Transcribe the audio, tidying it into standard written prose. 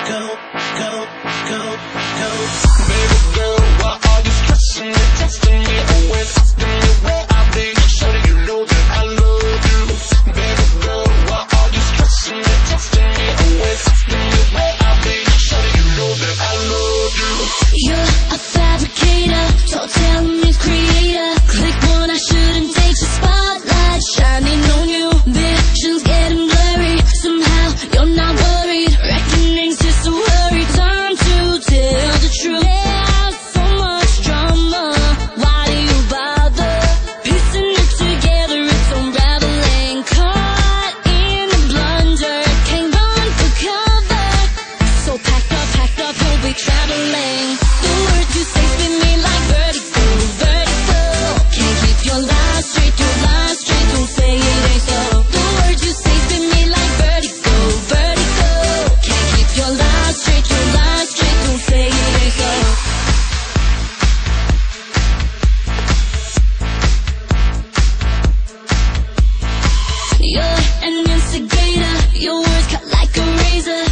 go, go, go, go. Baby girl, why are you stressing me, testing me, always asking me where I've been? Shawty, you know that I love you. Baby girl, why are you stressing me, testing me, always asking me where I've been? Shawty, you know that I love you. You're a fabricator, don't tell me creator. Click one, I shouldn't take your spotlight shining on you. Vision's getting blurry, somehow you're not worried. Reckoning's just a worry, time to tell the truth. There's so much drama, why do you bother? Piecing it together, it's unraveling. Caught in the blunder, can't run for cover. So packed up, you'll be traveling. The words you say spin me like vertigo, vertigo. Can't keep your lies straight, don't say it ain't so. The words you say spin me like vertigo, vertigo. Can't keep your lies straight, don't say it ain't so. You're an instigator, your words cut like a razor.